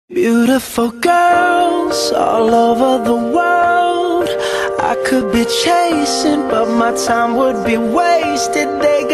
Beautiful girls all over the world I could be chasing, but my time would be wasted. They